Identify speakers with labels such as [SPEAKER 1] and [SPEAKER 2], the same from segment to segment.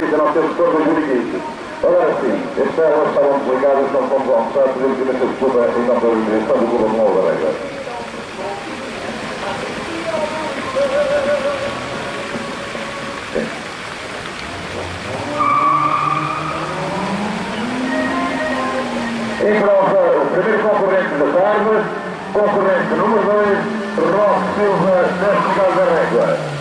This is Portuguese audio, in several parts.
[SPEAKER 1] ainda não temos por 2015. Agora sim, estes erros estavam desligados, não fomos almoçar, pedimos imensa desculpa em nome da direção do Clube de Nova Barreira. Em prova, o primeiro concorrente da tarde, concorrente número 2, Roque Silva, na cidade da Régua.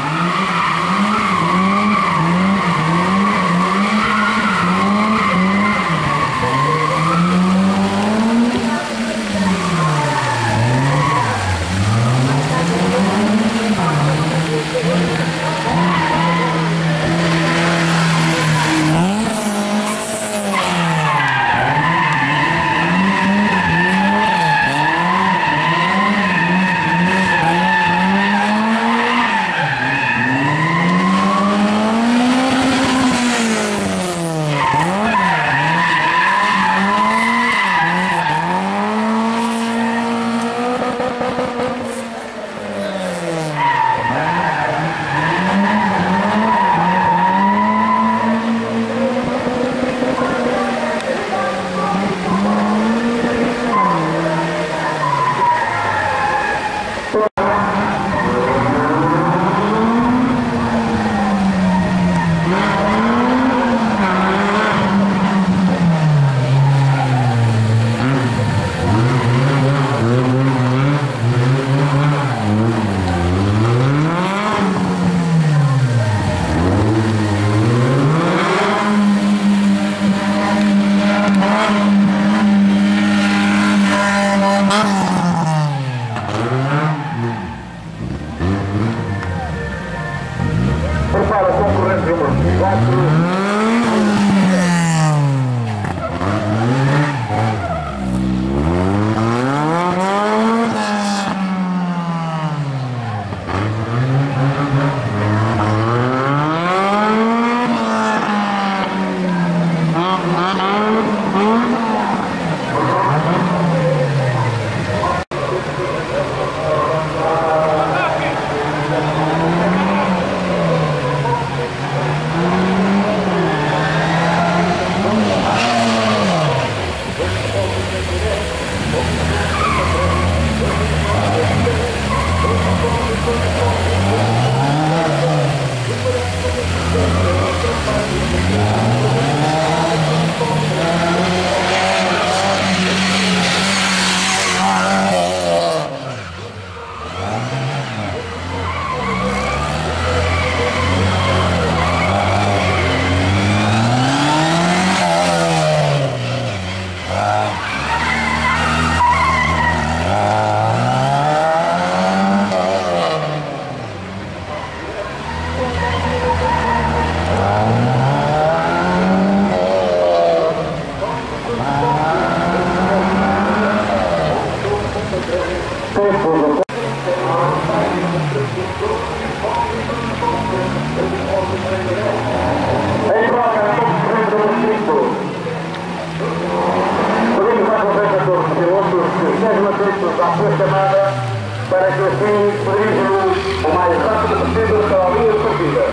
[SPEAKER 1] Para que assim se dirijam o mais rápido possível para a linha de partida.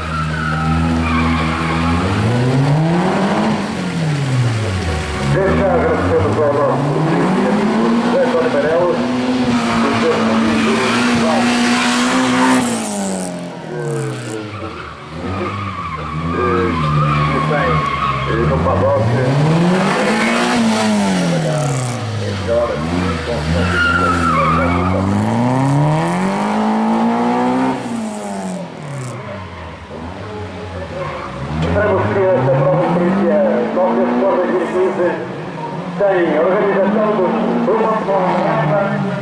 [SPEAKER 1] Desde já agradecemos ao nosso José António Meirelles, o seu amigo que tem no paddock esperamos que esta prova de polícia Copa Sport 2015 tem organização do Grupo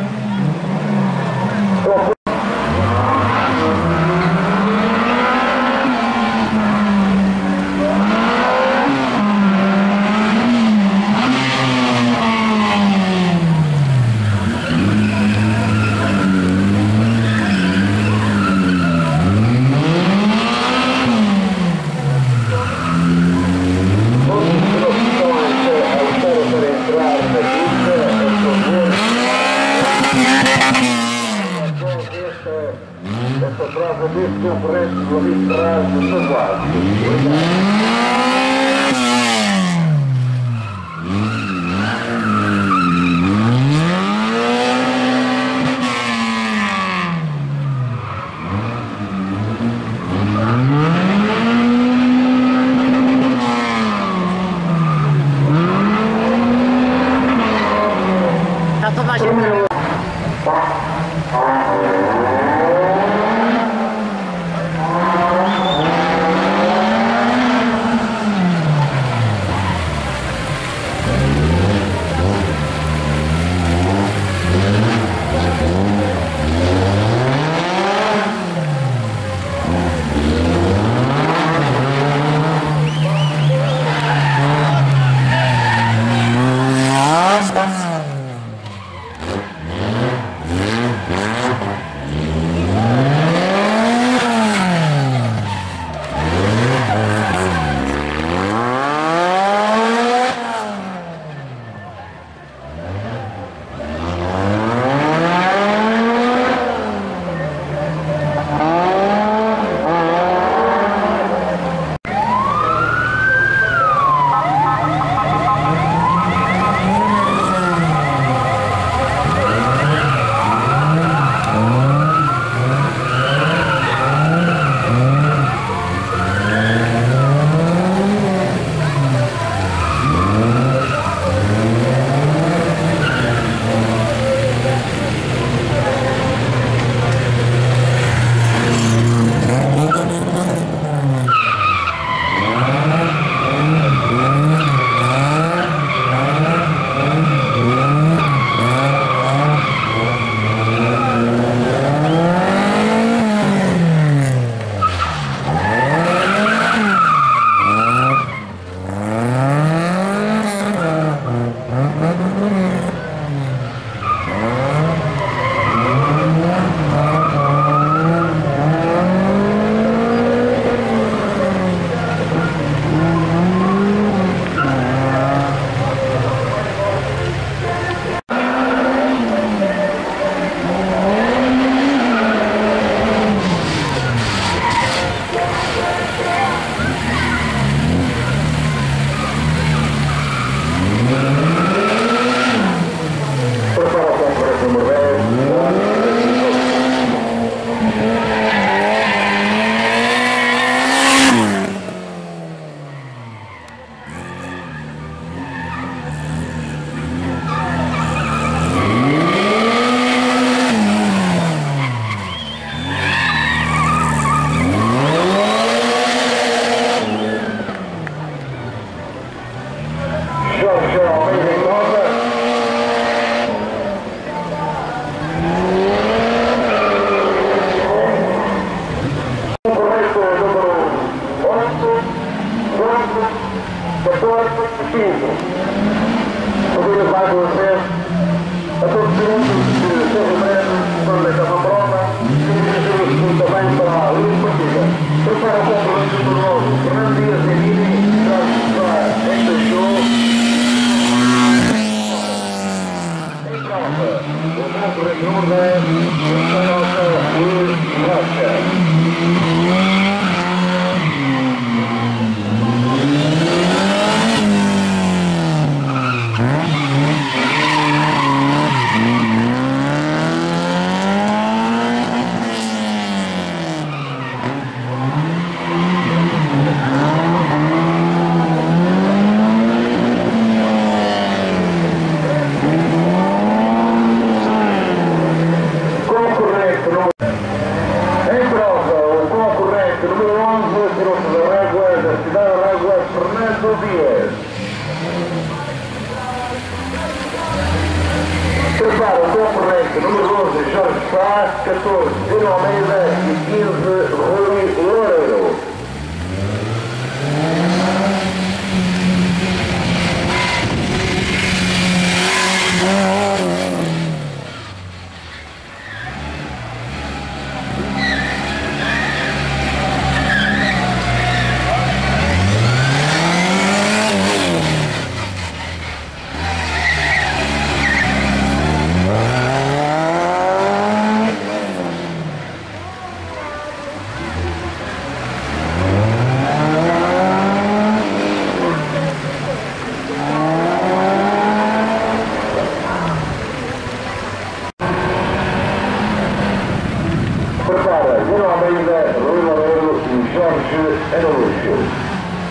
[SPEAKER 1] esta prova deste concorrente do amigo Terraz do Saguado. Obrigado. Prepara o concorrente número 11, Jorge Sá, 14, Dino Almeida e 15, Rui Loureiro. Bruno Almeida, Rui Loureiro e Jorge Araújo.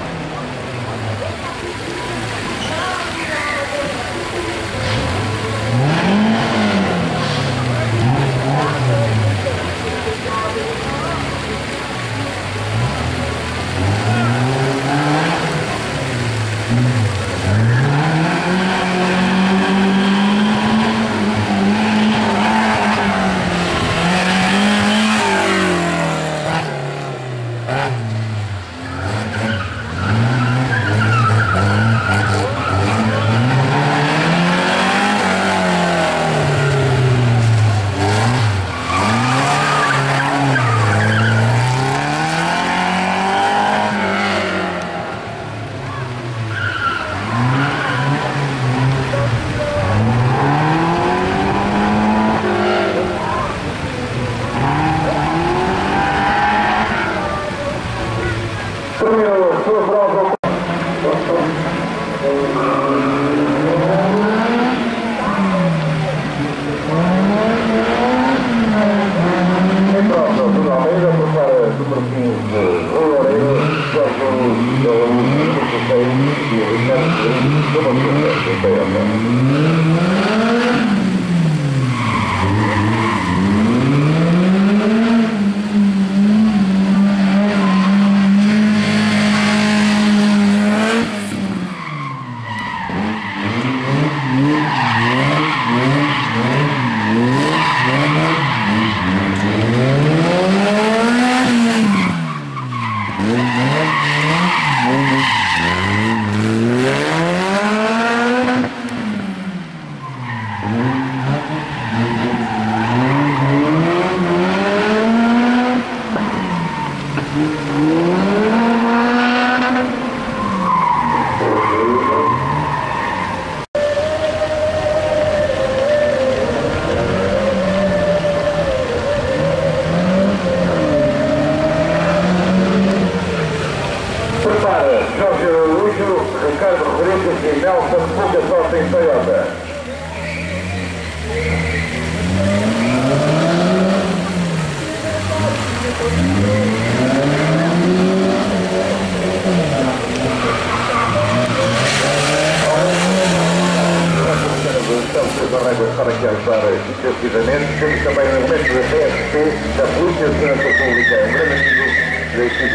[SPEAKER 1] Para aqui ajudar efetivamente, temos também um elemento da PSP, da Polícia de Segurança Pública, um grande amigo daqui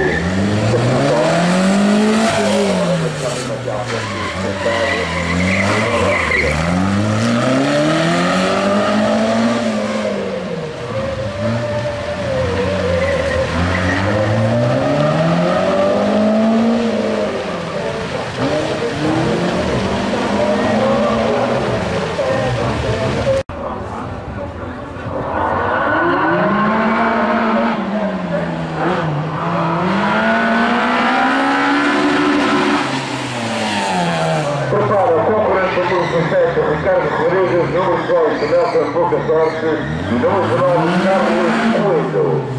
[SPEAKER 1] do Ricardo Rodrigues, número 18, Nelson Pouca Sorte, e número 19, Carlos Coelho.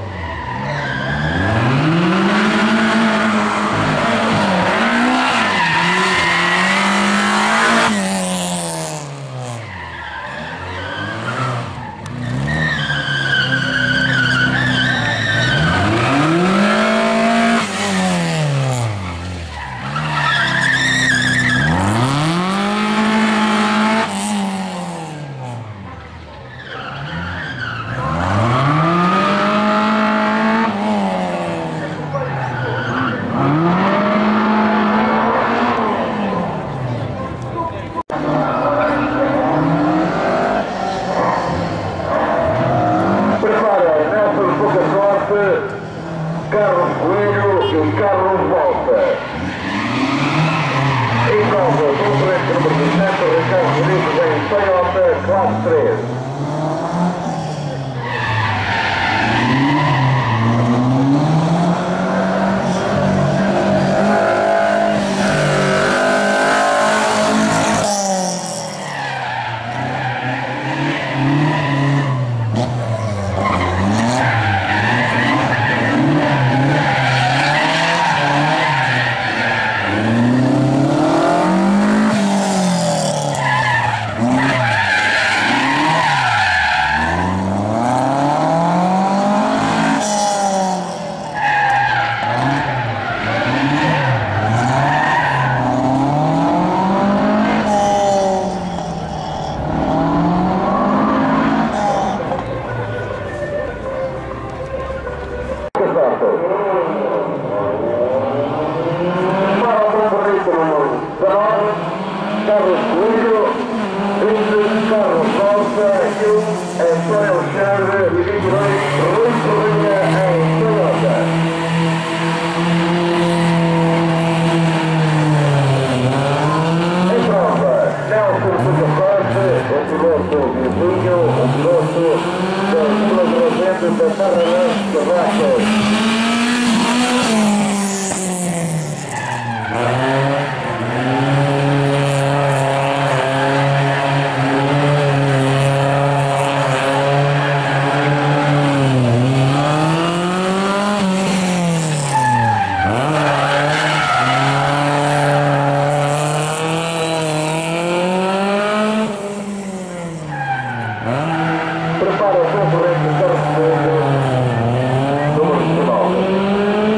[SPEAKER 1] Carlos Coelho e Carlos Volta. Em prova do corrente número 17, Ricardo Rodrigues em Toyota Classe 3. Prepara o concorrente Carlos Coelho, número 19.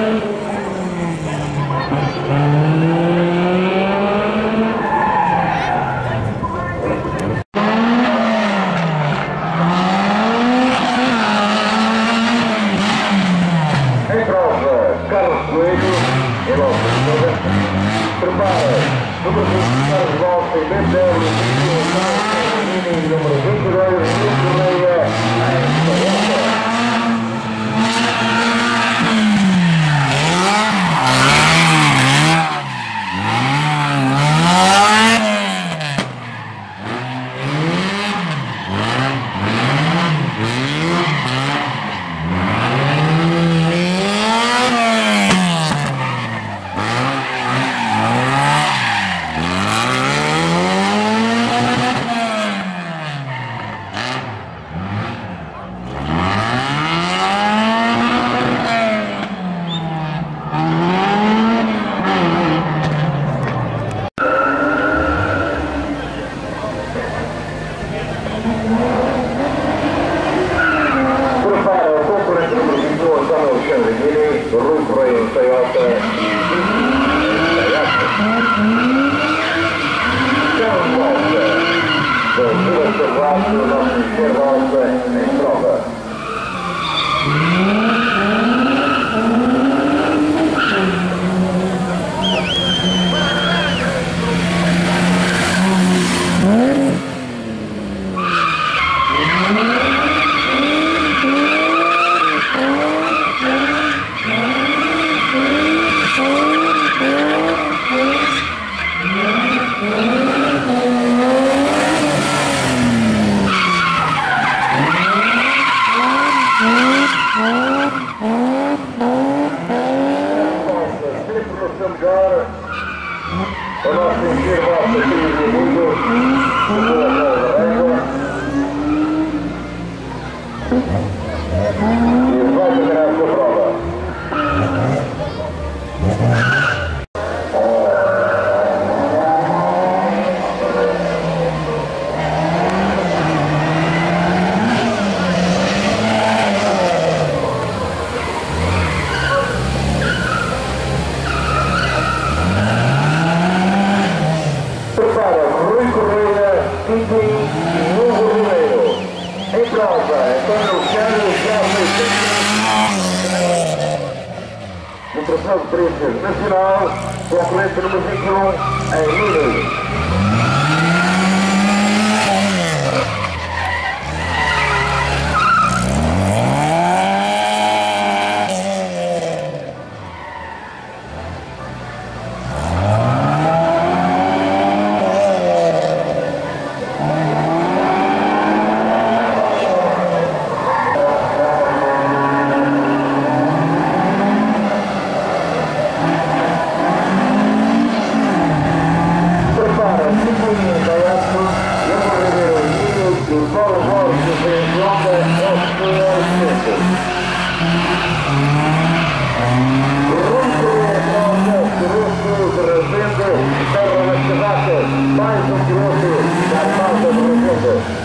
[SPEAKER 1] Em prova, Carlos Coelho, em volta. Prepara, número 20, Carlos Volta, e BMW, número 22, Correia, Rui Correia em Toyota Carlos Volta, da Vila Carvalho, do nosso esquerdo Volta, em prova. O nosso encher volta aqui no mundo, e vai terminar a sua prova. Em prova, Antônio Luciano já foi no troféu de Príncipes Nacional, concorrente número 21, em Minas. Mais um piloto da Malta do Rio.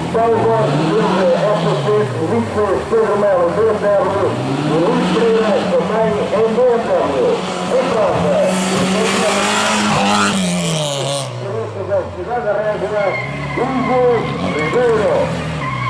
[SPEAKER 1] Paulo Borges, FP, Vitor Pedro Melo, BMW, Luís Pereira, também em BMW. Em prova, da Cidade da Régua, Hugo Ribeiro.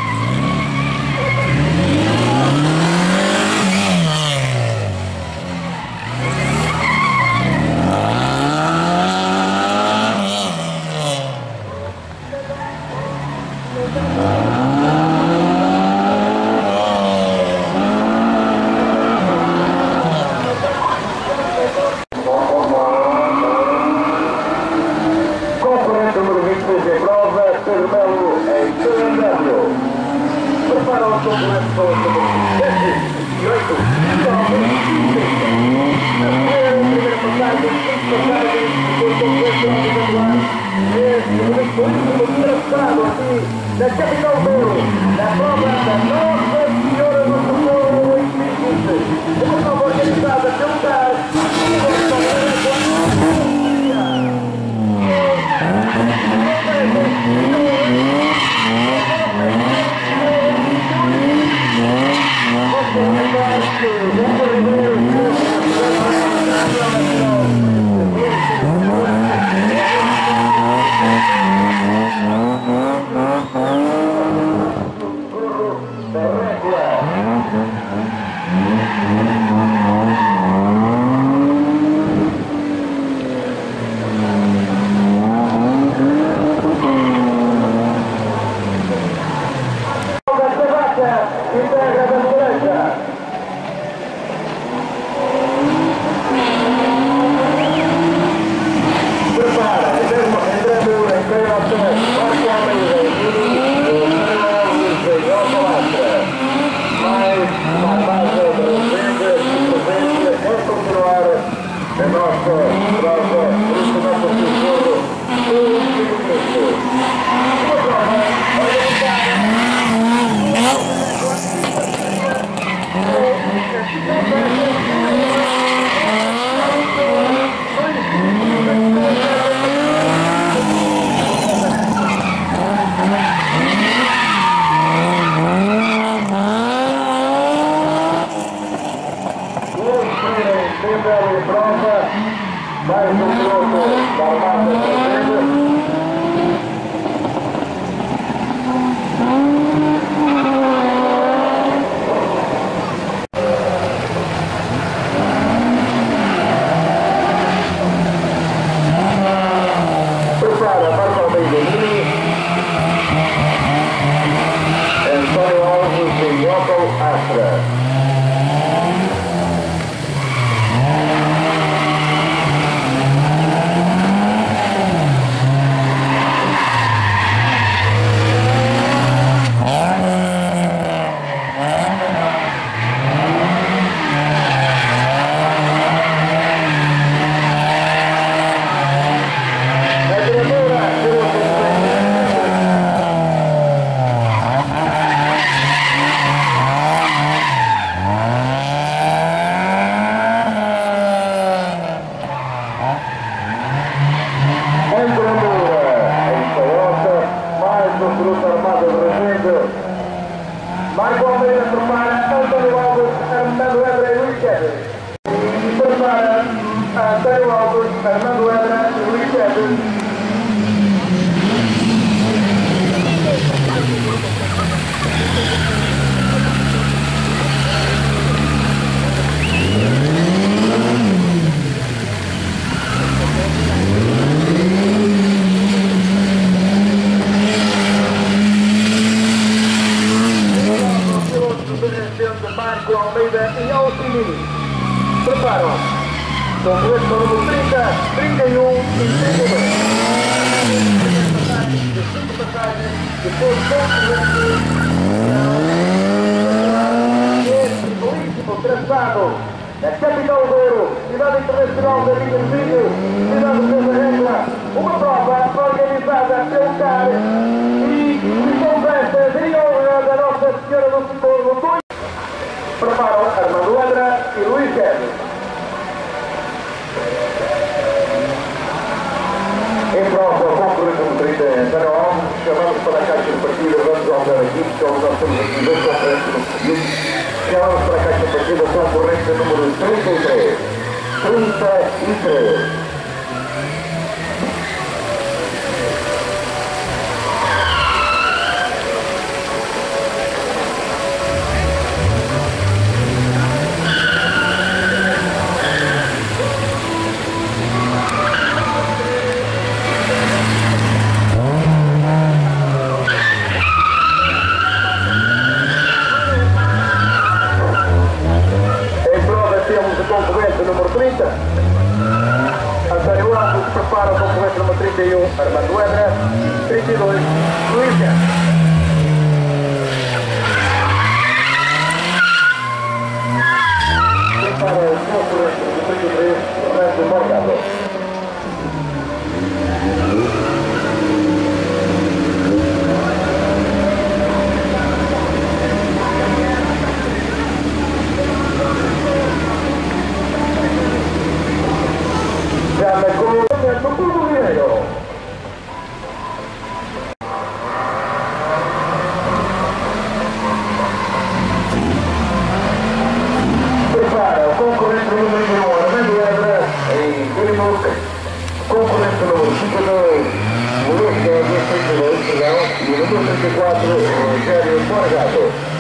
[SPEAKER 1] Da capital do da prova da Nossa Senhora do Socorro 2015, uma prova organizada pelo CAR Marco Almeida prepara António Alves, Armando Edra e Luís Quedas. Prepara António Alves, Armando Edra e Luís Quedas. Marco Almeida e Alcini preparam com o colete número 30, 31 e 32. Depois este belíssimo traçado da capital do Douro, cidade internacional da Vinha do Vinho, cidade de Vila Regla, uma prova organizada pelo CAR e com festas em honra da Nossa Senhora do Socorro. Preparam Armando Edra e Luís Quedas. Em prova, com o número 30, António Alves, chamamos para a caixa de partida, vamos ao ver aqui, porque nós temos aqui dois concorrentes no seguinte. Chamamos para a caixa de partida, concorrente número 33. 33. Concorrente número 30, António Alves prepara o concorrente número 31, Armando Edra, 32, Luísa. Prepara o concorrente número 33, Fernando Morgado. Concorrente número 52, Luís Guedes, 32, perdão, e o número 34, Rogério Morgado.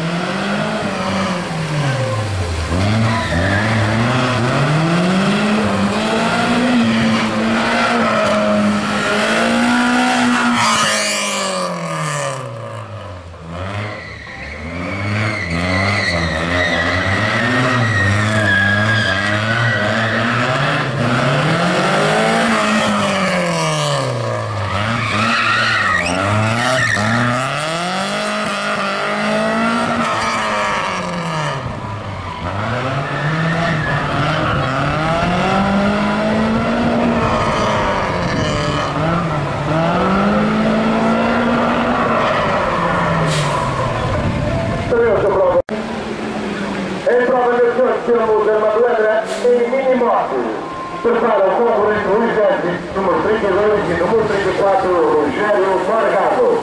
[SPEAKER 1] Prepara o concorrente Luís Guedes, número 32 e número 34, Rogério Morgado.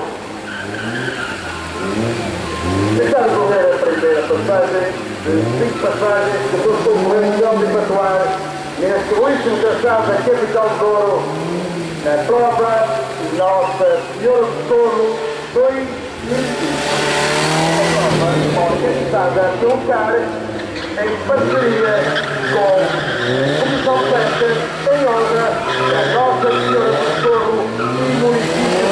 [SPEAKER 1] Está a decorrer a primeira passagem, de 5 passagens, depois concorrentes de Aldo Patuar, neste último traçado da capital de Douro, na prova Nossa Senhora do Douro 2020. A prova organizada pelo CAR, em parceria com a Comissão de Festas em honra da Nossa Senhora do Douro e município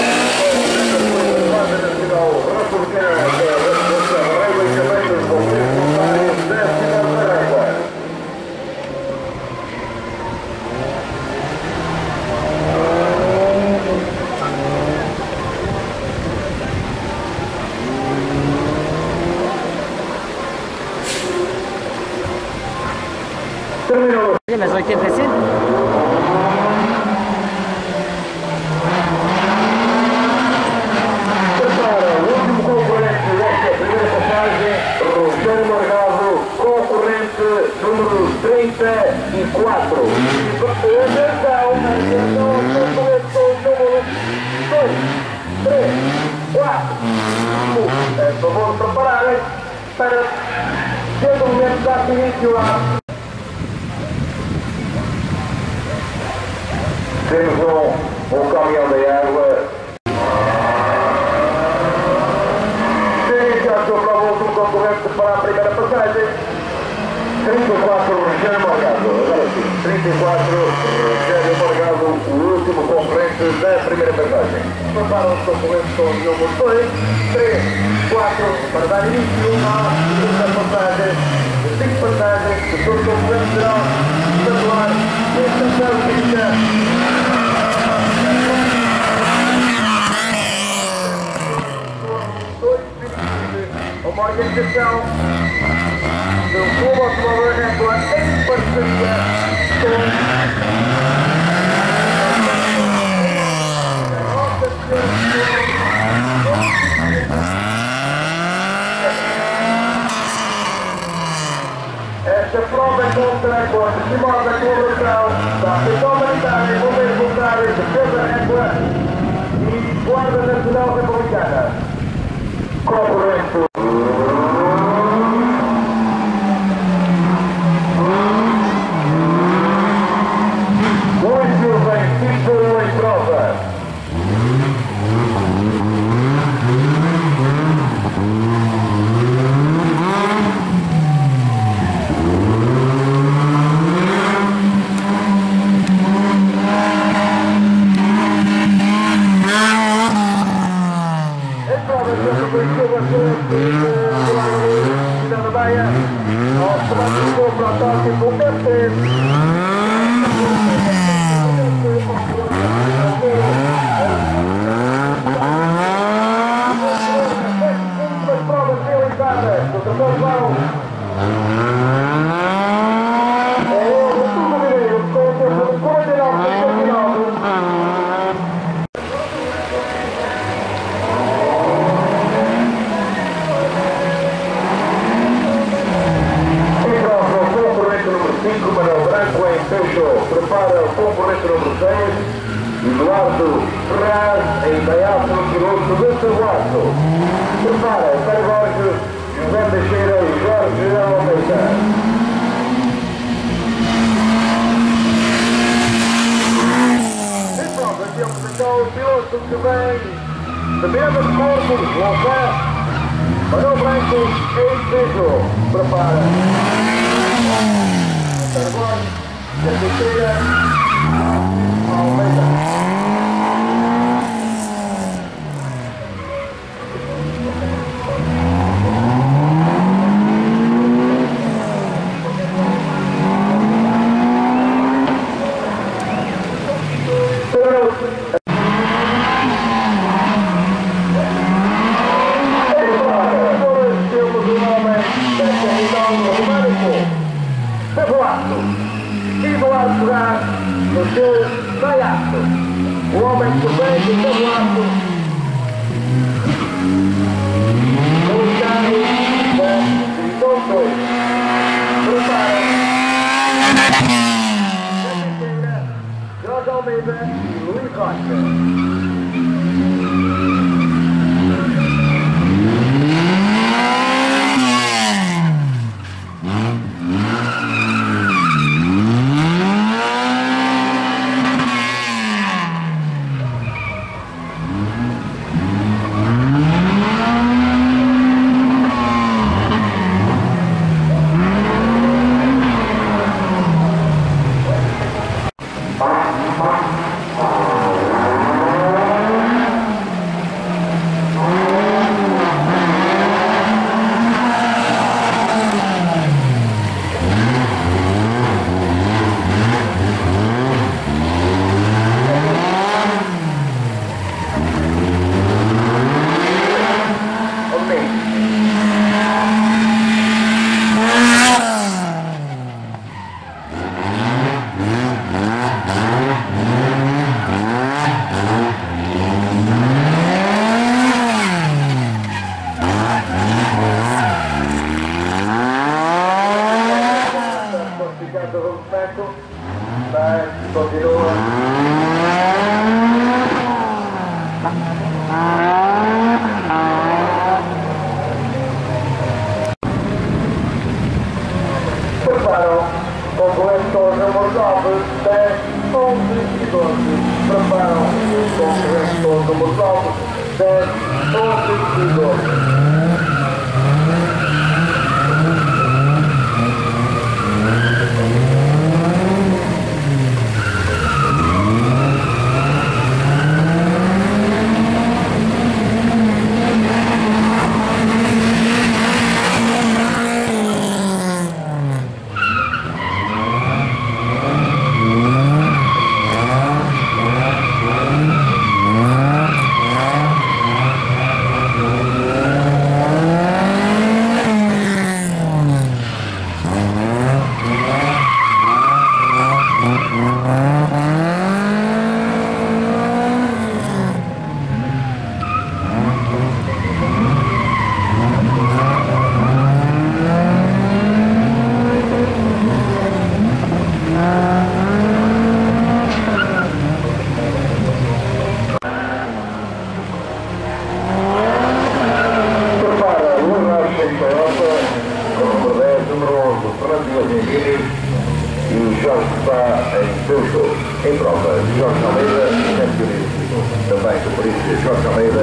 [SPEAKER 1] de Guarda Nacional Republicana da Associação Régua e também dos bombeiros voluntários da cidade da Régua. Terminou.
[SPEAKER 2] Mas 85?
[SPEAKER 1] Prepara o último concorrente desta primeira passagem, Rogério Morgado, concorrente número 34. Atenção, concorrente número 2, 3, 4, 5. É favor de prepararem para ter o momento de dar início a... Temos um caminhão de água. Sim, já estou para o último concorrente para a primeira passagem. 34, Rogério Morgado. Agora sim, 34, Rogério Morgado, o último concorrente da primeira passagem. Prepara os concorrentes com o número 2, 3, 4, para dar início à segunda passagem. 5 passagens, de todo o concorrente geral, estadual, e estação crítica. Uma organização do Clube Automóvel Régua em parceria com a Nossa Senhora. Esta prova conta com a estimada colaboração da Associação Humanitária, Bombeiros Voluntários, Defesa Régua e Guarda Nazionale Repubblicana. Corretto. Muito bem, título em prova. Prepara o concorrente número 6, Eduardo Ferraz, em Baiaço, no piloto do Saguaço. Prepara Sérgio Borges, José Teixeira e Jorge Almeida. Em prova, aqui apresentou o piloto que vem de mesmo de corpo, Louçã, para o branco, em Pedro. Prepara Sérgio Borges. Terceira, Almeida. Eduardo Ferraz, no seu Baiaço. O homem que vem do Tabuaço. No carro da Divisão 2. Prepara. Jorge Almeida e Luís Rocha. Preparam concorrentes número 9, 10, 11 e 12. Preparam concorrentes número 9, 10, 11 e 12. Flavianini e o Jorge Sá em Peugeot. Em prova, Jorge Almeida, campeonismo também do Príncipe Jorge Almeida,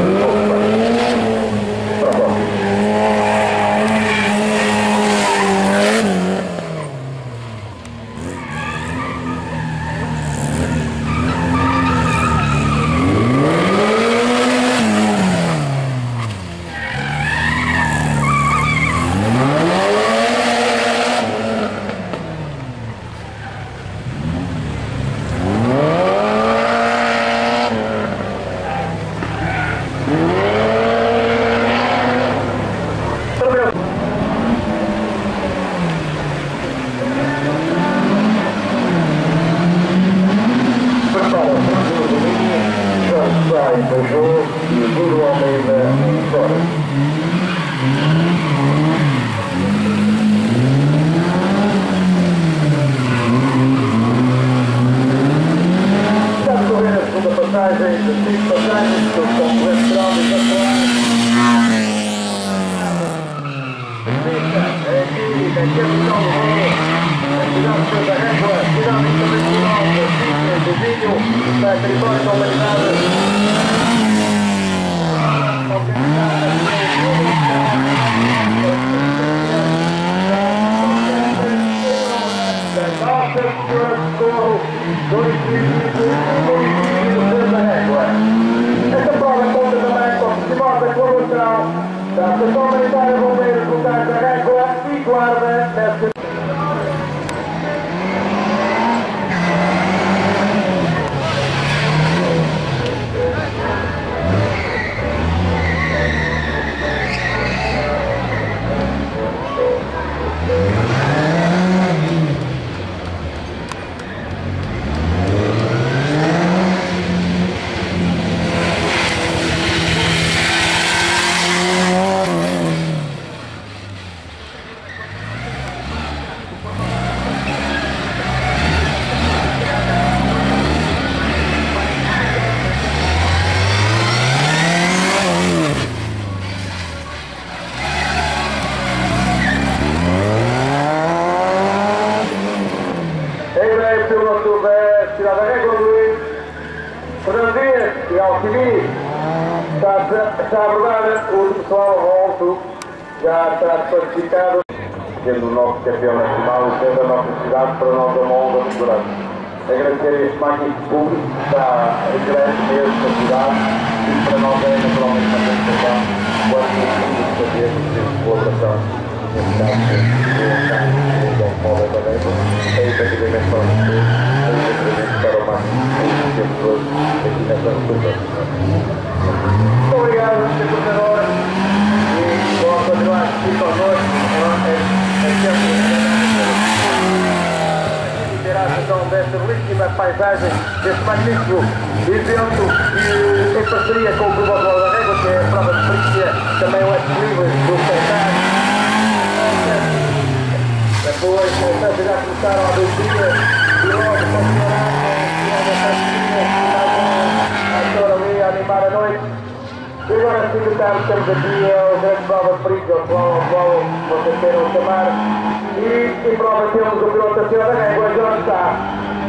[SPEAKER 1] prova. Esta prova conta também com o Festival da Colaboração da Associação Humanitária Bombeiros Locais da Régua e Guarda nesta. Está a abordar o pessoal Volto, já está classificado, sendo o nosso campeão nacional e sendo a nossa cidade para nós a honra de segurança. Agradecer este magnífico público que está grande mesmo na cidade e para nós é naturalmente uma satisfação quando conseguimos fazer esta colaboração. Neste caso, o Dom Paulo da Neva, é efetivamente para nós todos, é efetivamente para o magnífico público que temos hoje aqui nesta representação. Muito obrigado, Sr. Governador, e vou continuar aqui conosco. É sempre terá a razão desta belíssima paisagem, deste magnífico evento e em parceria com o Clube Automóvel da Régua, que é a prova de polícia, também o ex-livre do Sertão. Depois, já começaram há 2 dias e logo continuará com a pastilha, ali a animar a noite. E agora sim, estamos aqui ao grande prova de perigo, ao qual vocês queiram chamar. E em prova temos o piloto da Senhora da Régua, Jorge Sá.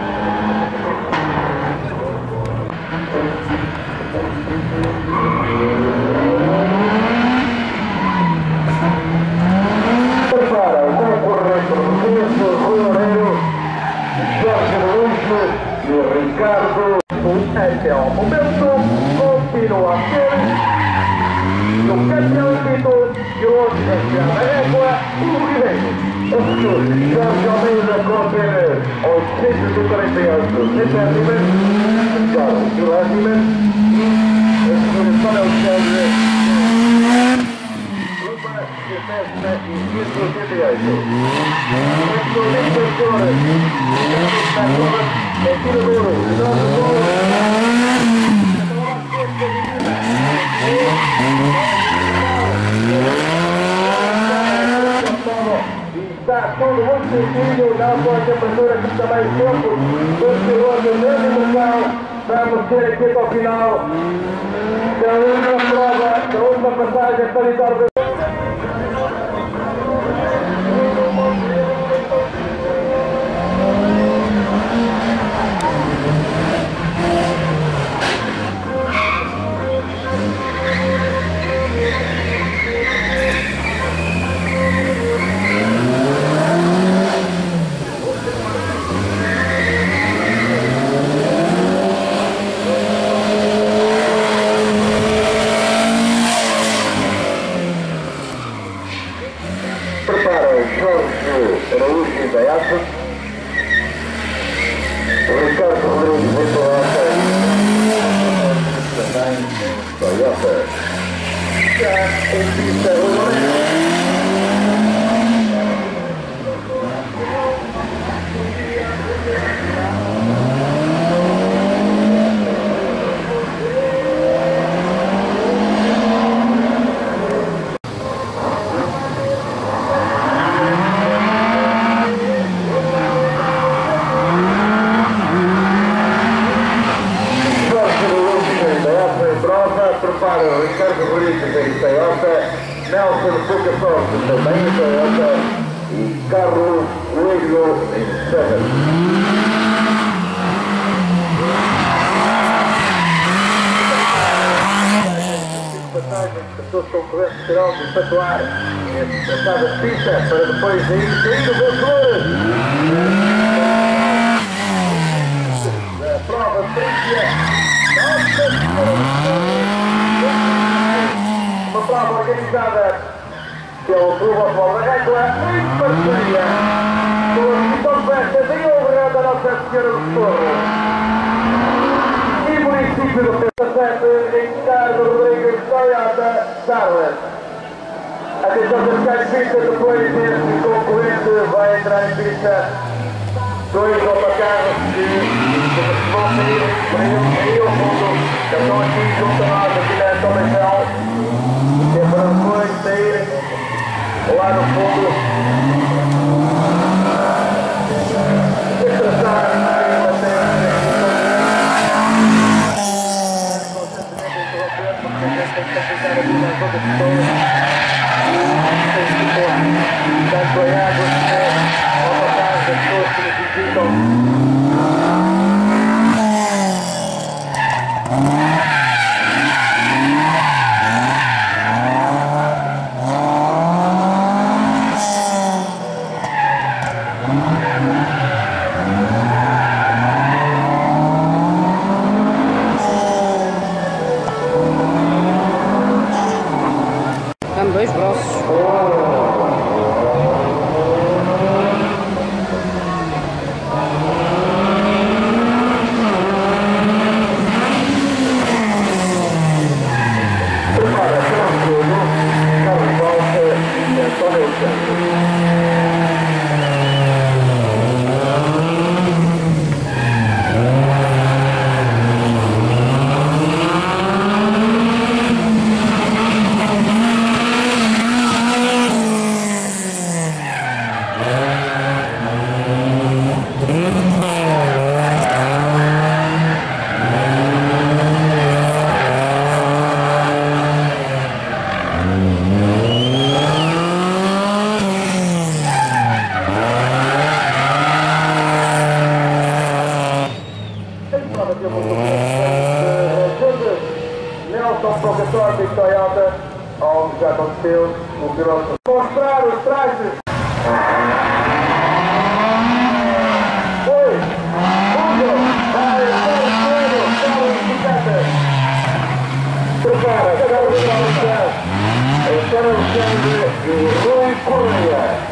[SPEAKER 1] Prepara o concorrente português, Rui Loureiro, Jorge Luís e Ricardo. Até ao momento, continua a ser o campeão de título de hoje da Senhora da Régua, o Ribeiro. O senhor Jorge Almeida com apenas 848 centésimos, Carlos Guilherme, o senhor António Alexandre, uma centésima e 188. O senhor Leitor, é tirador, está tudo muito sencillo, não só a temperatura que também o tempo dos pilotos da animação. Vamos ter aqui para o final da última prova, da última passagem para a vitória. Prepara Jorge Araújo e Daiato. Ricardo Rodrigues em Toyota. Também Toyota. Já em pista o prepara Ricardo Rodrigues em Toyota, Nelson Pouca Sorte também em Toyota e Carlos Coelho em Seven. As pessoas concorrentes terão de efetuar esta passada de pista para depois sair o vencedor da prova de uma prova organizada pelo Clube Automóvel da Gaita em parceria com a Comissão de Festas em honra da Nossa Senhora do Socorro e município do P17 Ricardo Rodrigues Toyota Charles. Atenção a ficar em pista, depois este concorrente vai entrar em pista. Dois autocarros que vão sair para ele ao fundo, que estão aqui junto a nós, aqui nesta audição, que é para depois sair lá no fundo. Tanto a água autocarros, as pessoas que nos visitam.
[SPEAKER 2] Dois braços.
[SPEAKER 1] Nelson Pouca Sorte em Toyota, onde já aconteceu o piloto mostrar os trajes. Oi, Hugo, vai, prepara, Antônio Alexandre e Rui Correia.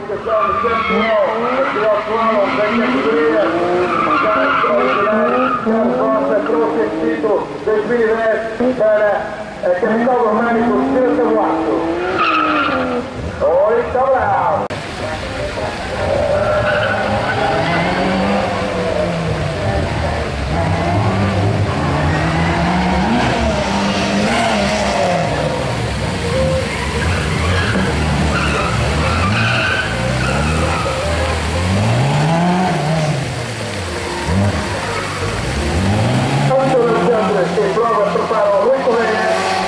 [SPEAKER 1] qualificação de campeão da triatlon da categoria já extraordinário. Carlos Rosa trouxe este título 2010 para a capital do Românico, Sr. Tabuaço. Oi, Tabuaço. Em prova prepara o Rui Correia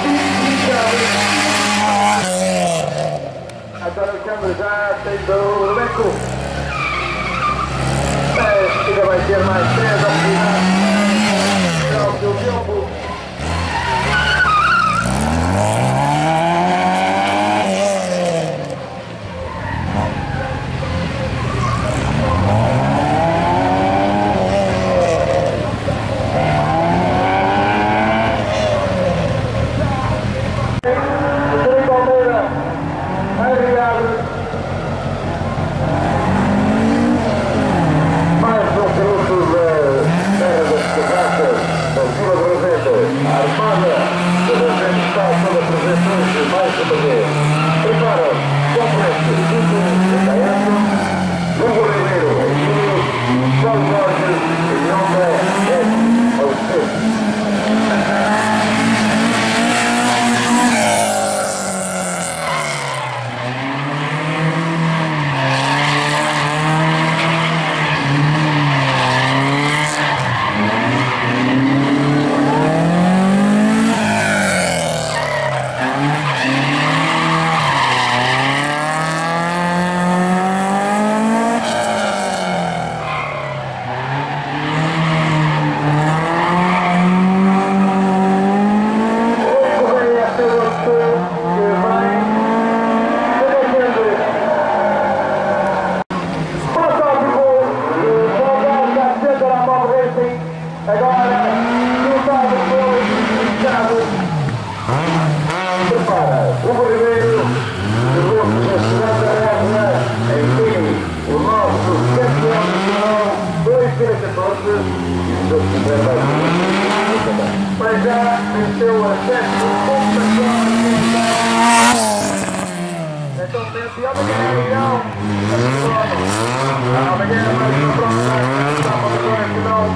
[SPEAKER 1] agora o câmbio já tem do Leco. Ainda vai ter mais 3 oportunidades para o seu tempo. Mas já venceu a 7ª então tem amanhã amanhã é mais uma prova para final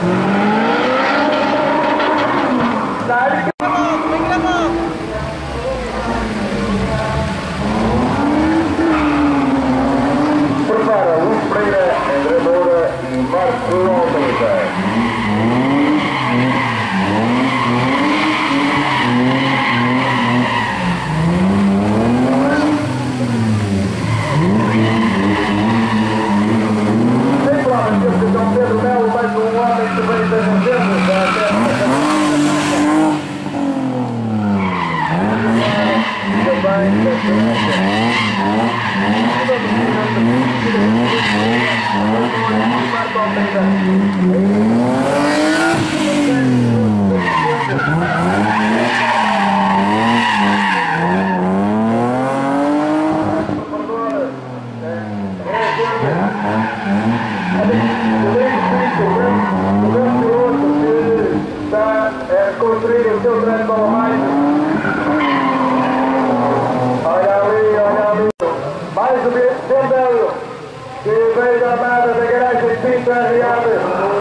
[SPEAKER 1] Prepara Luís Pereira, André Moura e Marco Almeida. Pedro Melo, mais um homem que vem das agendas da terra. Construir o seu grande balão. Olha ali. Mais o Bendelo, que veio da Armada da garagem Pinto Arriada.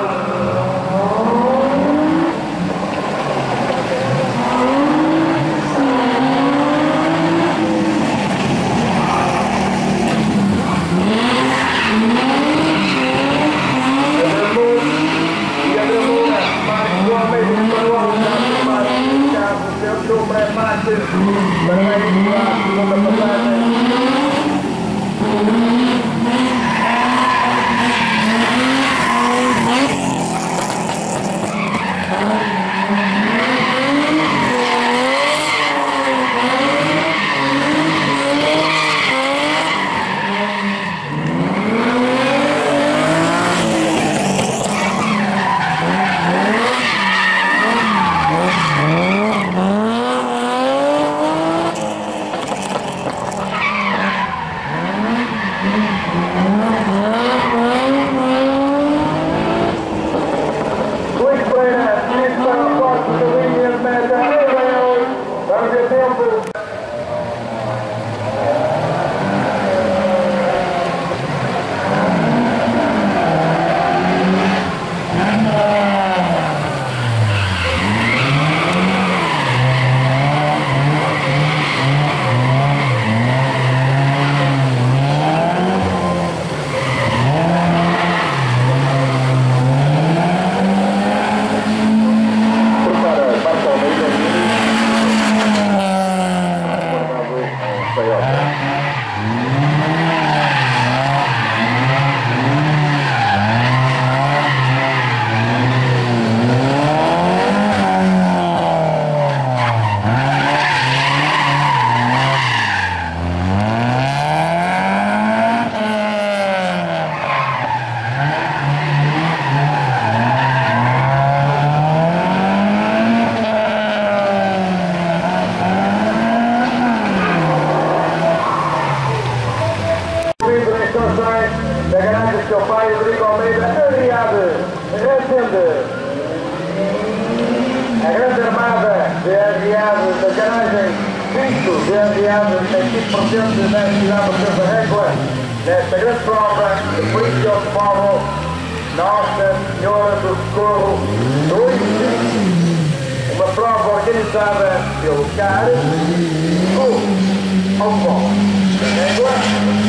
[SPEAKER 1] Da garagem do seu pai, Rodrigo Almeida, Arriade, recende. A grande armada de Arriade, da garagem Pinto de Arriade, aqui presente na cidade de Santa Régua, nesta grande prova de Polícia Automóvel, Nossa Senhora do Socorro 2. Uma prova organizada pelo CAR, o Automóvel da Régua.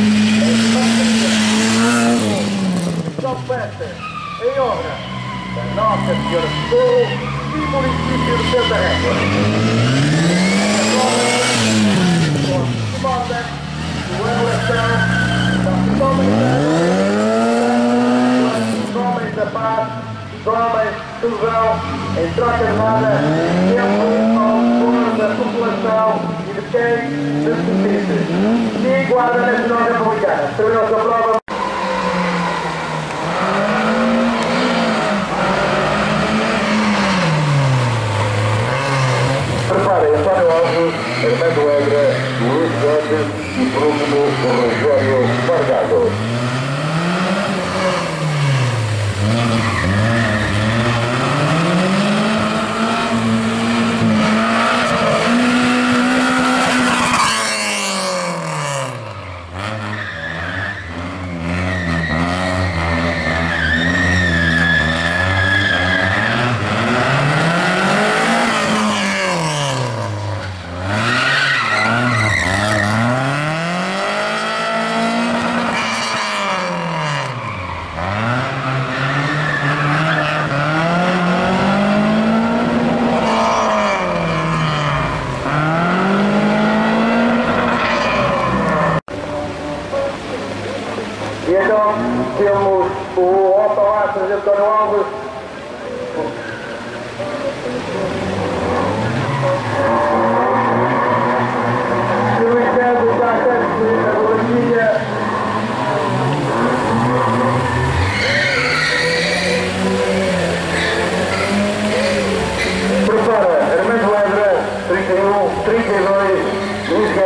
[SPEAKER 1] Festa em honra da Nossa Senhora do Socorro e município de Santa Régua. Comanda do Adoração dos homens da paz, dos homens de ilusão, em troca de nada, tempo ao favor da população e de quem necessite. E Guarda Nacional Republicana, terminou a sua prova. António Alves, Armando Egra, Luís Gomes e Bruno Rogério Vargado.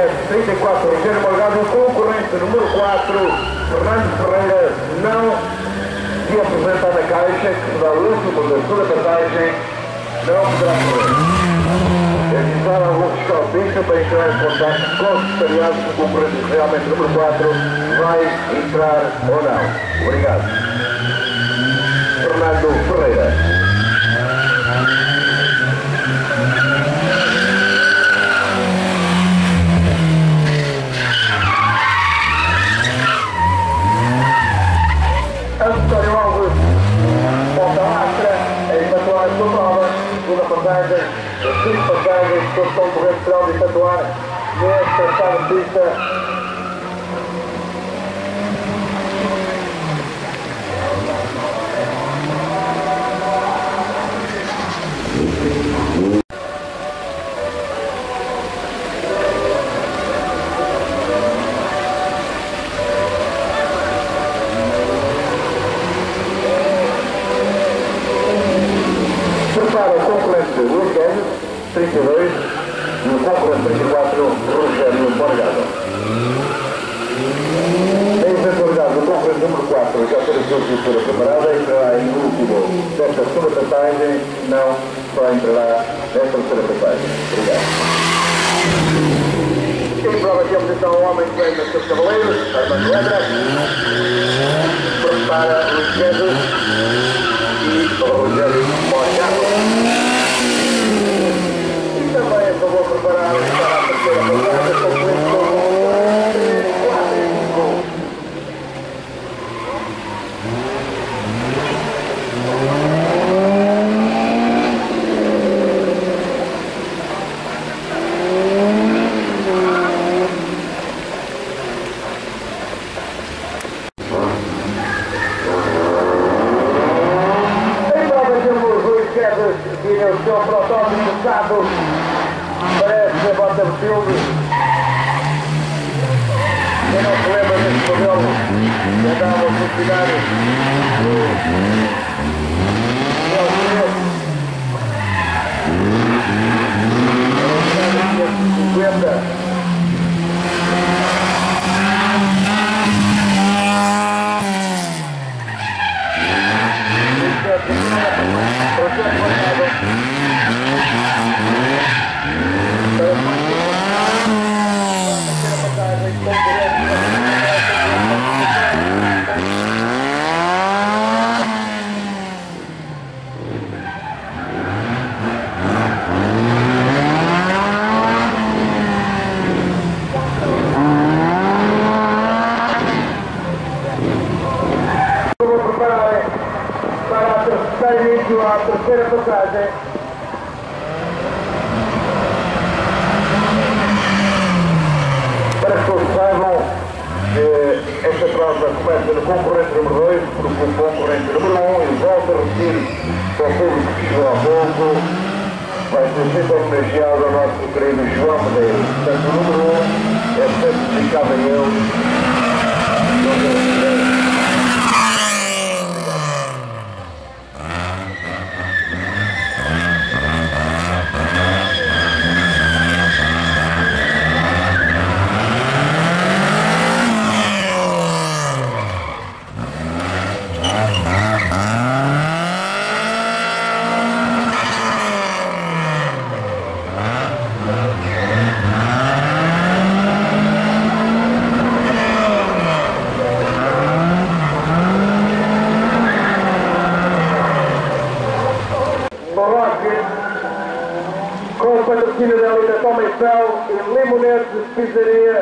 [SPEAKER 1] 34, Rogério Morgado, concorrente número 4, Fernando Ferreira, não se apresenta na caixa, que será o último da segunda passagem, não poderá correr. Avisar algum fiscal de pista para entrar em contato com o secretariado do concorrente realmente número 4 vai entrar ou não. Obrigado. Fernando Ferreira. António Alves, volta à Astra, a efetuar a sua prova, segunda passagem, as 5 passagens que todos estão correndo serão de efetuar nesta estrada de pista. Prepara o concorrente Luís Guedes, 32, e o concorrente 34, Rogério Morgado. Em eventualidade, o concorrente número 4 já ter a sua estrutura preparada, entrará em último desta segunda passagem, não só entrará nesta terceira passagem. Obrigado. Em prova de oposição ao homem que vem nos seus cavaleiros, Armando Letra, prepara Luís Guedes e o Rogério Morgado. E também, por favor, preparar para a terceira passagem, com o 4 e 5. Tinha o seu protótipo usado, parece a Battlefield. Quem não se lembra deste modelo, que andava a funcionar início à terceira passagem. Para que todos saibam que esta prova começa no concorrente número 2, porque o concorrente número 1 e volta a repetir para o público que chegou há pouco, vai ser sempre homenageado ao nosso querido João Medeiros. Portanto, o número 1 é certificado em ele. Com o patrocínio da alimentação Meifel e Limonetes de Pizzaria,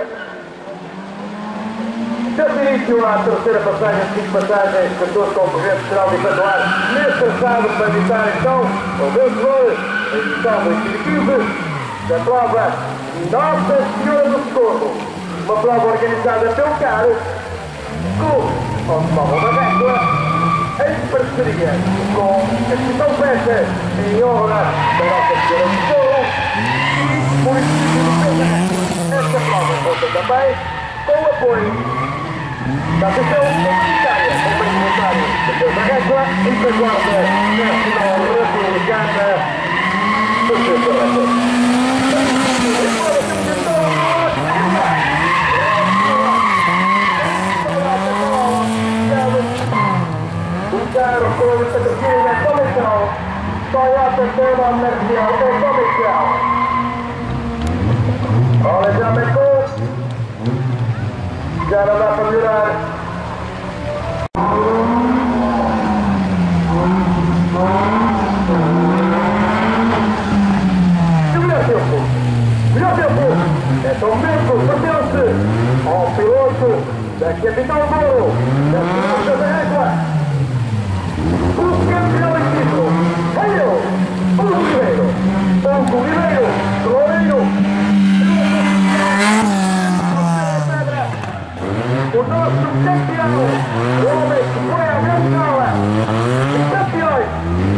[SPEAKER 1] dando início à terceira passagem, 5 passagens, 14 concorrentes serão de efetuar neste traçado para evitar então o vencedor, a edição 2015 da prova Nossa Senhora do Socorro, uma prova organizada pelo CAR, com o Automóvel da Régua, em parceria com a Instituição Festa em honra da Nossa Senhora do Socorro e o município de Pedra. Esta prova conta também com o apoio da Associação Comunitária com o voluntário da Pedra Régua e da Guarda Nacional Republicana do Pedra Régua. Toyota Corolla comercial ou comercial. Olha, já mecou. Já não dá para melhorar. Melhor tempo. Esse aumento pertence ao piloto da Capital Douro, da Cidade da Régua. O campeão em título, Raio, o Ribeiro, Loureiro, o nosso campeão, o homem que foi à grande sala, os campeões.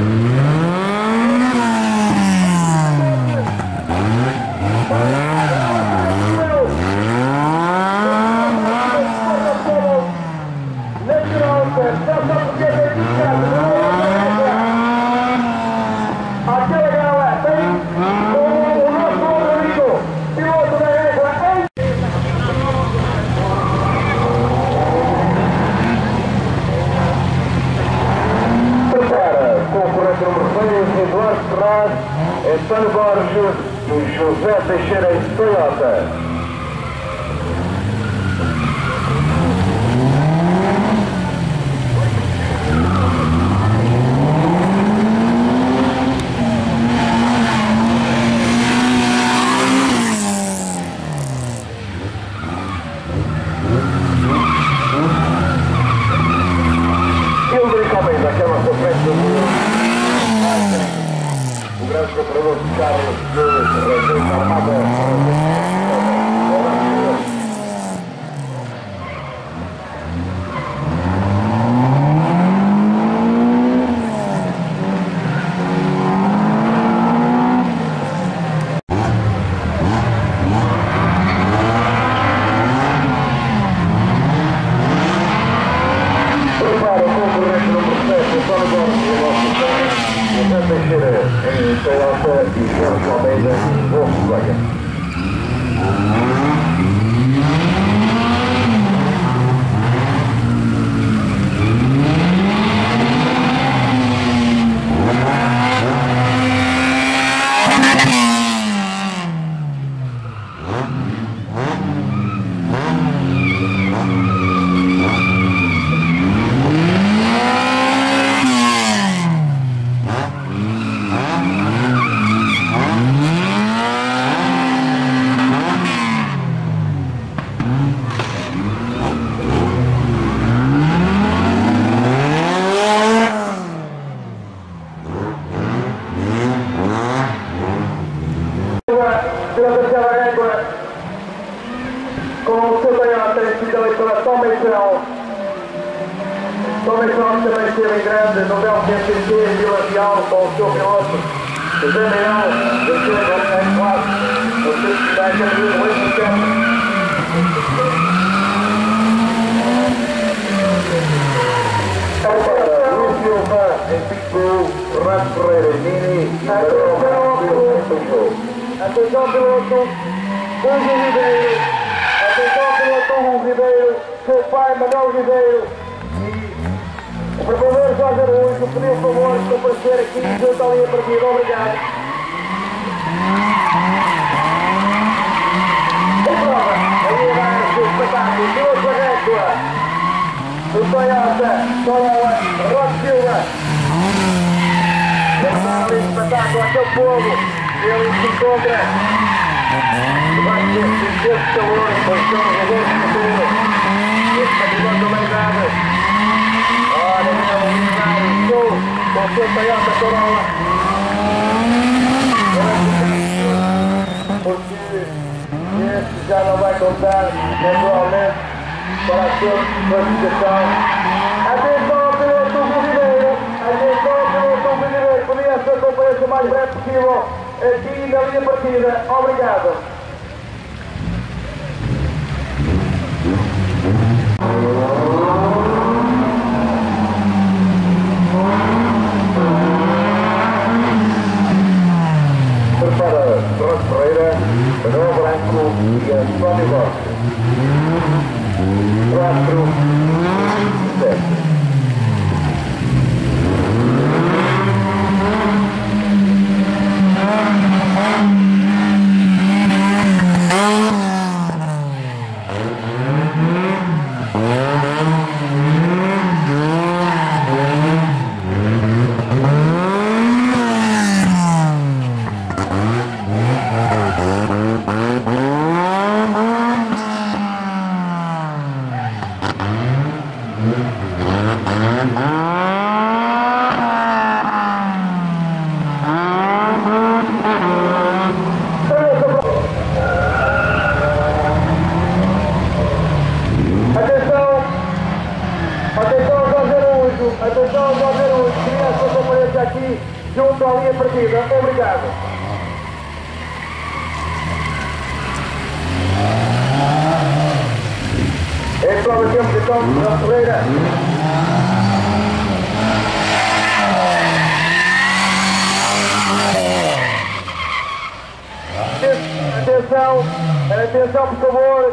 [SPEAKER 1] Aquela galera tem o nosso outro amigo, piloto da Régua. Prepara, concorrente número 6, Eduardo Ferraz, Antônio Borges e José Teixeira em Toyota. O grande comprador de carros de Região Armada. Prepara o concorrente número 7, Antônio Borges, José Teixeira em Toyota e Jorge Almeida em Volkswagen. Com o seu Toyota em pela Tomação. Tomação também esteve em grande no BL-100 Vila Real com o seu piloto José Leão, que esteve em classe no circuito da Academia do Leite do Tempo. Luís Silva em Pitbull, Renato Ferreira em Mini e atenção piloto, Hugo Ribeiro. Atenção piloto Hugo Ribeiro, seu pai Manuel Ribeiro. O preparador Jorge Araújo pediu o favor de comparecer aqui junto à linha partida. Obrigado. Em prova, aí vai o seu espetáculo, piloto da Régua, o Toyota Corolla, Rod Silva. Levar o espetáculo a seu povo, ele se encontra debaixo deste calor, pois são os robôs do futuro. Este piloto da humanidade. Olha, meu universo, show, com o seu Toyota Corolla. Porque este já não vai contar, naturalmente, para a sua classificação. Atenção, piloto Hugo Ribeiro. Atenção, piloto Hugo Ribeiro. Podia ser a conferência o mais breve possível aqui na linha partida. Obrigado. Prepara Jorge Ferreira, Manuel Branco e Antônio Borges. 4, 7. para a linha partida. Obrigado. É só o tempo então da Ferreira. Atenção, por favor.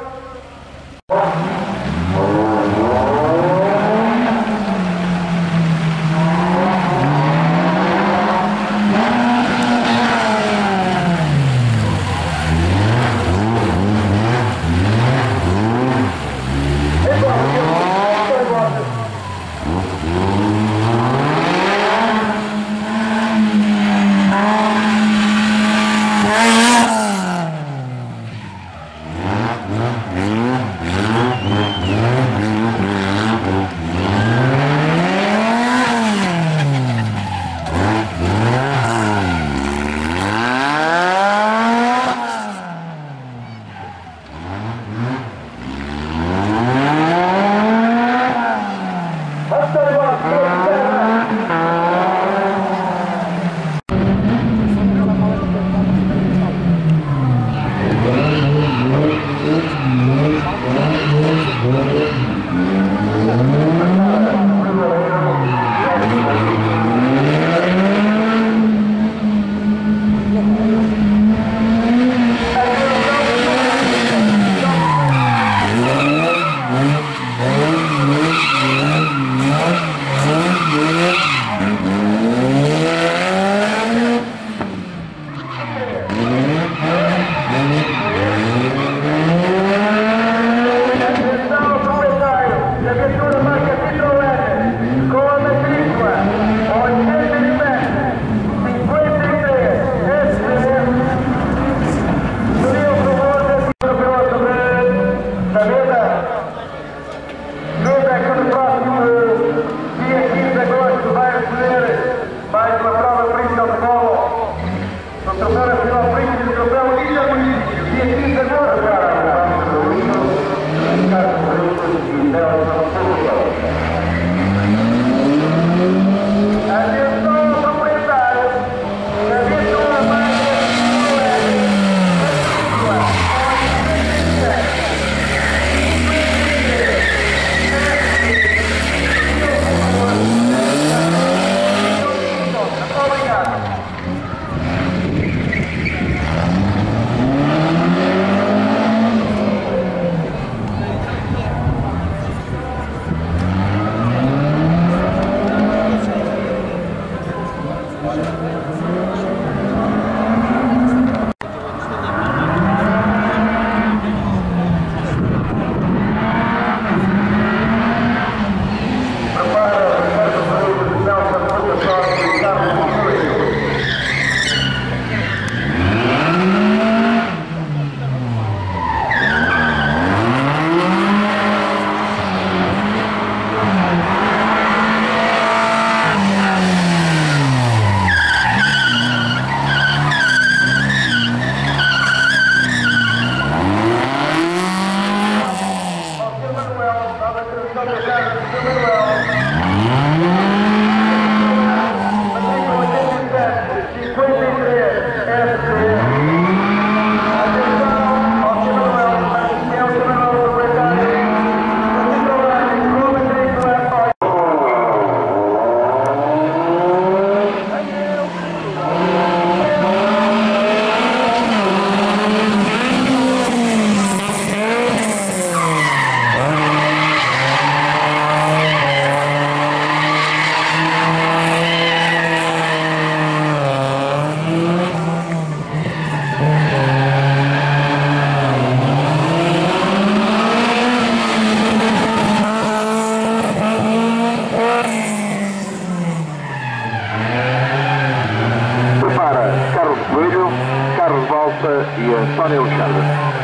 [SPEAKER 3] e António Alexandre.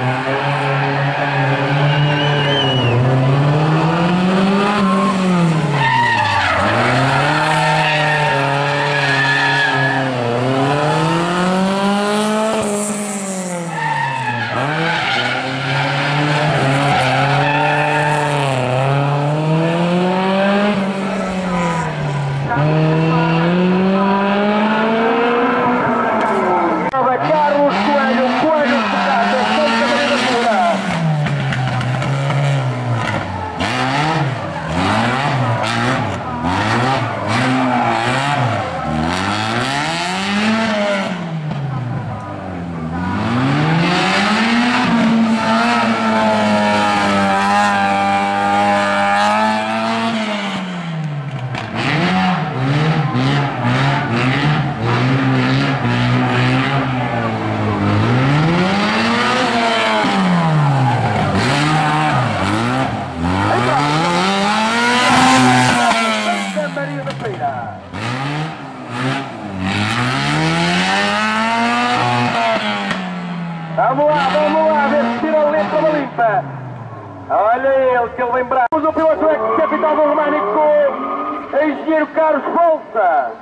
[SPEAKER 1] Olha ele, que ele vem bravo. O piloto é capitão do Românico, engenheiro Carlos Bolsa.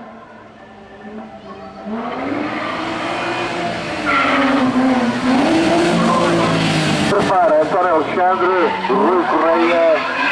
[SPEAKER 1] Prepara António Alexandre, Rui Correia,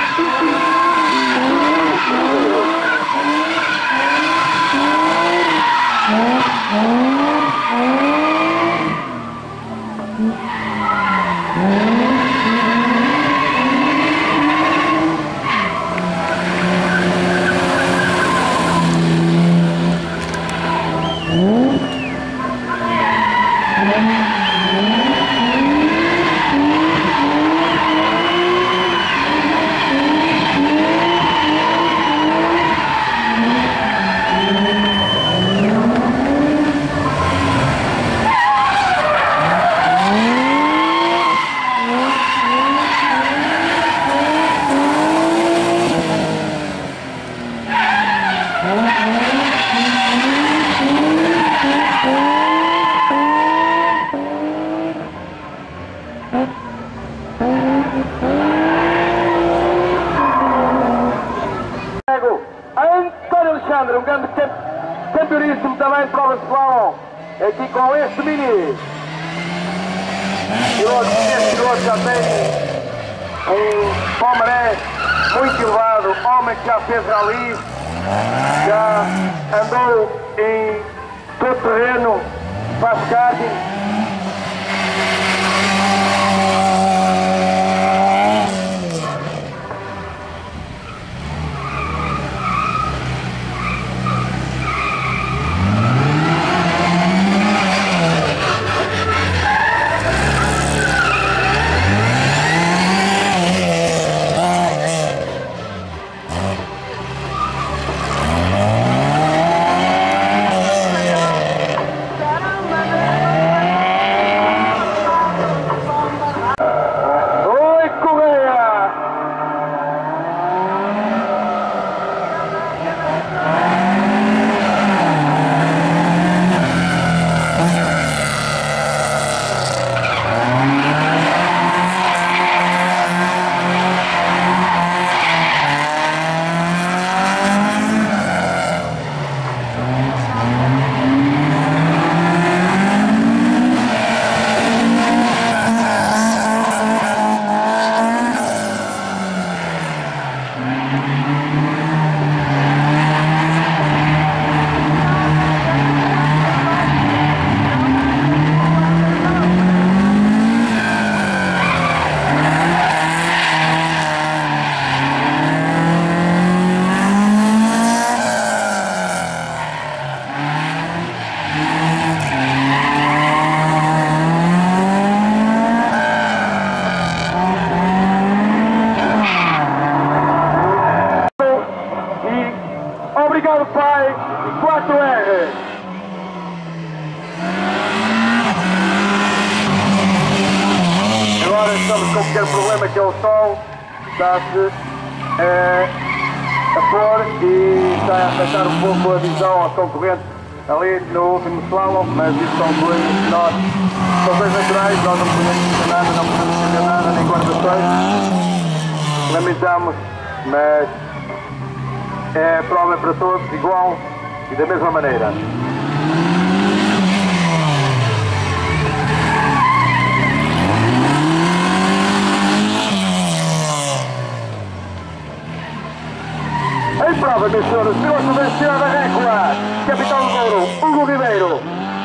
[SPEAKER 1] António Alexandre, um grande campeoníssimo também de prova de slalom, aqui com este mini. Este piloto já tem um palmarés muito elevado, homem que já fez rally, já andou em todo terreno, faz karting. Obrigado, pai. 4R. Agora estamos com um pequeno problema que é o sol. Está-se a pôr e está a afetar um pouco a visão aos concorrentes ali no último slalom, mas isso são coisas que nós, são coisas naturais, nós não podemos fazer nada, não podemos fazer nada, nem guardações. Lamentamos, mas é prova para todos igual e da mesma maneira. Em prova, meus senhores, piloto vencedor da Récua, capitão do Douro, Hugo Ribeiro.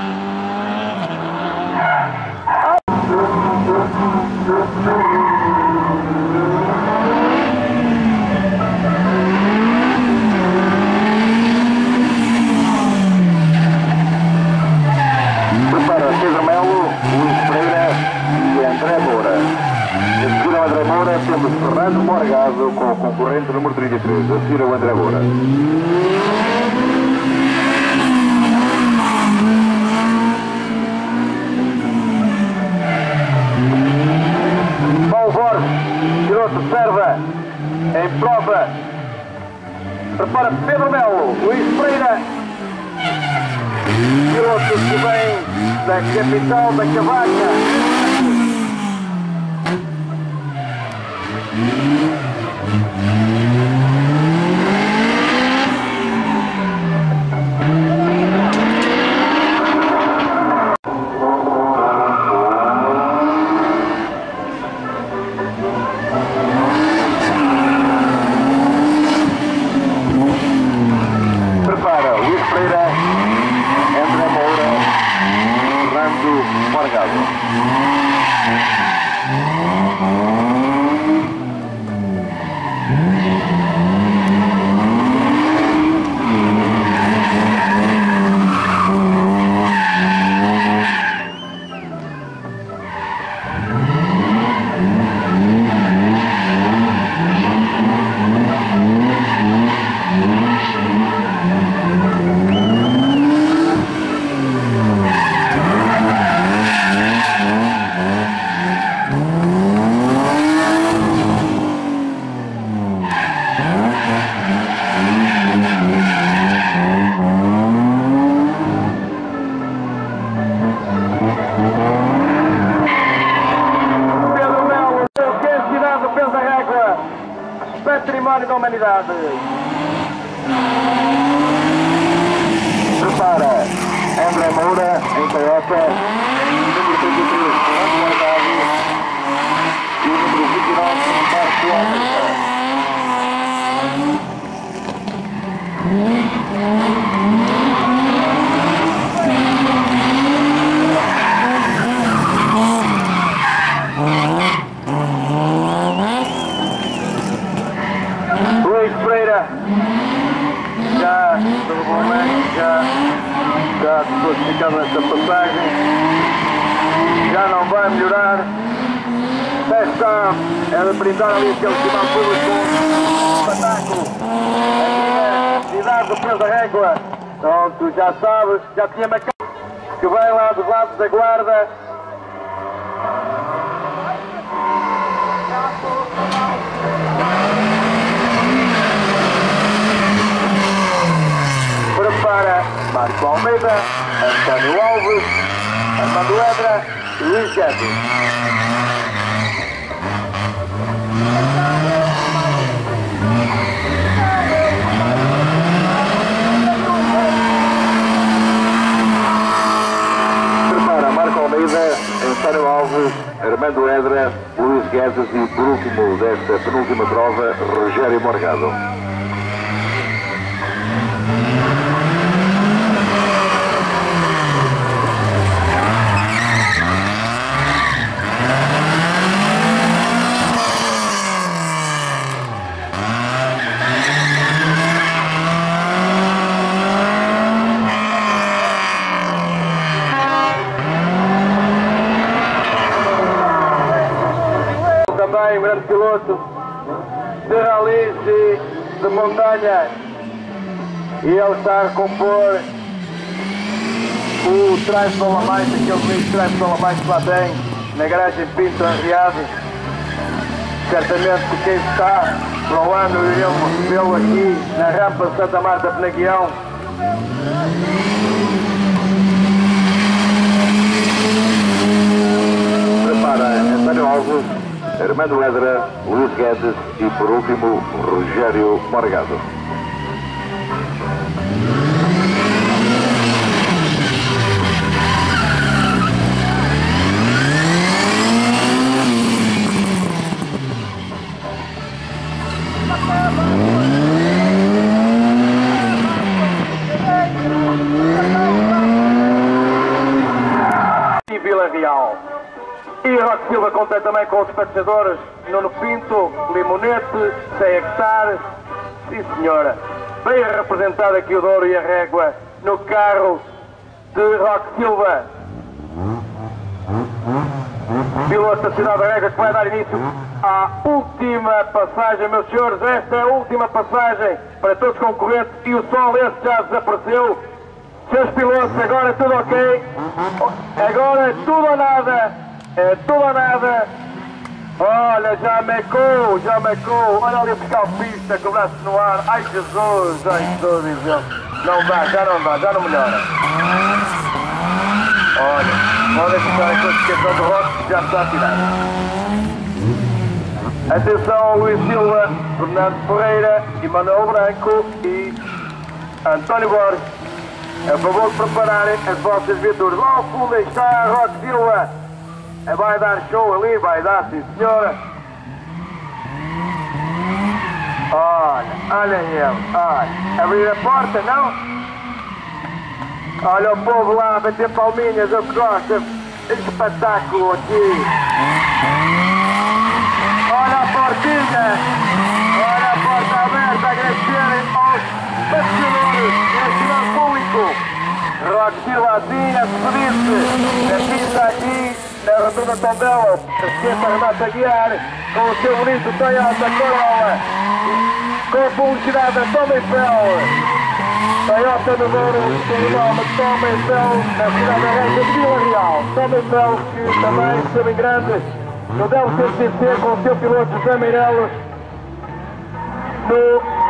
[SPEAKER 1] Prepara Pedro Melo, Luís Pereira e André Moura. A seguir ao André Moura temos Fernando Morgado com o concorrente número 33. A seguir ao André Moura. Paulo Borges, piloto serva em prova. Prepara Pedro Melo, Luís Pereira, piloto que vem da capital da Cavaca. Património da Humanidade. Prepara André Moura em Toyota, número 33, Fernando Guardado, e o número 29, Marco Almeida. Luís Freira já normalmente já classificado nesta passagem, já não vai melhorar. Está a brindar ali aquele final público com espetáculo aqui na cidade do Peso da Régua. Então tu já sabes, já tinha marcado que vem lá dos lados da guarda. Prepara Marco Almeida, António Alves, Armando Edra e Luís Guedes. Prepara Marco Almeida, António Alves, Armando Edra, Luís Guedes e, por último desta penúltima prova, Rogério Morgado. Também um grande piloto de ralis e de montanha, e ele está a compor o trás de Dolomite, aquele bonito trás de Dolomite que lá tem na garagem Pinto Arriado. Certamente que quem está para o ano iremos recebê-lo aqui na rampa de Santa Marta Penaguião. Prepara António Alves, Armando Edra, Luís Guedes e, por último, Rogério Morgado. E Vila Real. E Roque Silva conta também com os despachadores Nuno Pinto, Limonete, Seixar. Sim senhora, bem representado aqui o Douro e a Régua no carro de Roque Silva. Piloto da cidade da Régua que vai dar início à última passagem, meus senhores. Esta é a última passagem para todos os concorrentes e o sol esse já desapareceu. Seus pilotos, agora é tudo ok. Agora é tudo ou nada. É tudo ou nada. Olha, já mecou. Olha ali a buscar o pista com o braço no ar. Ai Jesus, diz ele. Não dá, já não melhora. Olha, podem ficar a classificação do Roque, já está a tirar. Atenção, Luís Silva, Fernando Ferreira, Emanuel Branco e António Borges. A favor de prepararem as vossas viaturas. Lá ao fundo está Roque Silva. Vai dar show ali, vai dar, sim senhora. Olha ele, olha. Abrir a porta, não? Olha o povo lá a bater palminhas, eu que gosto. Espetáculo aqui. Olha a portinha. Olha a porta aberta, agradecerem aos bastidores e ao público. Roque Silva assim, a despedir-se da pista aqui na Rotunda Tondela. Esquenta Renata Guiar com o seu bonito Toyota Corolla. Com a publicidade da Tomefel. Toyota do Douro, tem o nome Tomefel, na cidade da Reja de Vila Real. Tomefel, que também esteve em grande no DLCCC com o seu piloto José Meireles no